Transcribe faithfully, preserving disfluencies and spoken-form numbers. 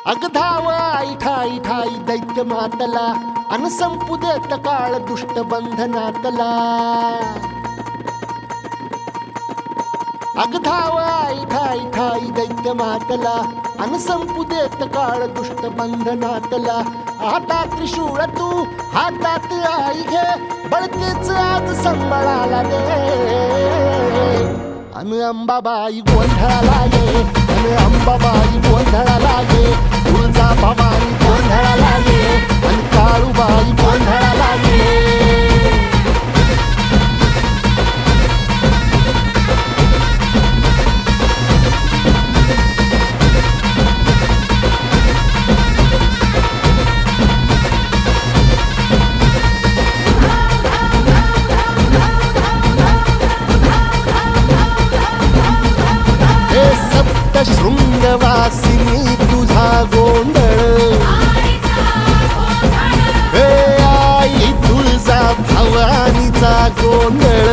अग धाव आई ठाई ठाई दैत्य मातला अन संपू देत काळ दुष्ट बंधनातला। अग धाव आई ठाई ठाई दैत्य मातला अन संपू देत काळ दुष्ट बंधनातला। हातात त्रिशूळ तू हातात आई घे बळतेच आज संबळाला दे। अन अंबाबाई गोंधळाला ये अन अंबाबाई गोंधळाला ये तुळजा भवानी गोंधळाला ये अन काळूबाई गोंधळाला ये। शृंगवासिनी तुझा गोंधळ हे आई तुळजा भवानीचा गोंधळ।